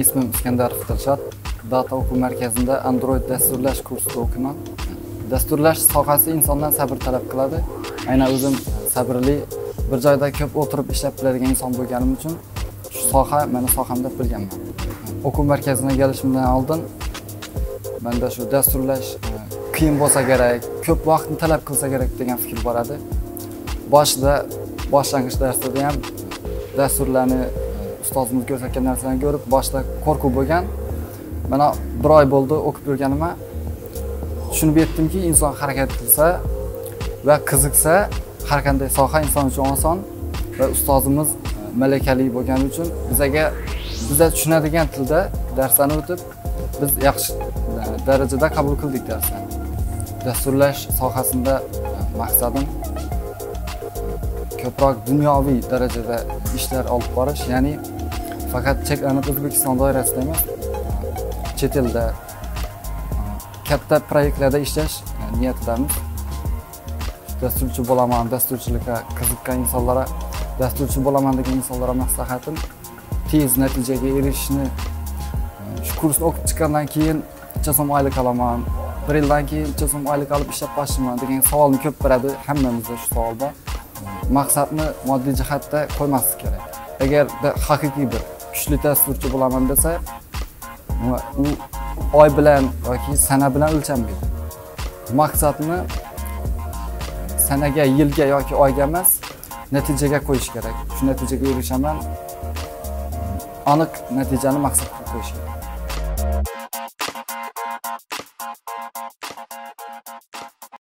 ismim Iskandarov Dilshod. Data o'quv markazida Android dasturlash kursida o'qiyman. Dasturlash sohasi insondan sabr talab qiladi. Aynan o'zim sabrli, bir joyda ko'p o'tirib ishlab biladigan inson bo'lganim uchun shu soha meni soham deb bilganman. O'quv markaziga kelishimdan oldin menda shu dasturlash qiyin bo'lsa kerak, ko'p vaqtni talab qilsa kerak degan fikr bor edi. Boshida boshlang'ich darsda ham dasturlarni ustozimiz ko'rsatgan narsalarni ko'rib, boshida qo'rquv bo'lgan. Mana bir oy bo'ldi o'qib yurganimga tushunib yetdimki, inson harakat qilsa va qiziqsa, har qanday soha inson uchun oson va ustozimiz malakali bo'lgani uchun bizga tushunadigan tilda darslarni o'tib, biz yaxshi darajada qabul qildik darslarni. Dasturlash sohasida maqsadim ko'proq dunyoviy darajada ishlar olib borish, ya'ni faqat cheklanib O'zbekiston doirasida emas, chet elda katta proyektlarda ishlash niyatidamiz. Dasturchi bo'laman, dasturchilikka qiziqqan insonlarga, dasturchi bo'laman degan insonlarga maslahatim tez natijaga erishishni, shu kursni o'qib chiqqandan keyin necha so'm oylik olaman, bir yildan keyin necha so'm oylik olib ishlab boshlayman degan savolni ko'p beradi. Hammamizda shu savol bor. Maqsadni moddiy jihatda qo'ymaslik kerak. Agar haqiqiy bir kuchli dasturchi bo'laman desa, u oy bilan yoki sana bilan o'lchanmaydi. Maqsadni sanaga, yilga yoki oyga emas, natijaga qo'yish kerak. Shu natijaga erishaman, aniq natijani maqsad qilib qo'yish kerak.